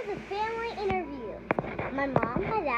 is a family interview. My mom, my dad,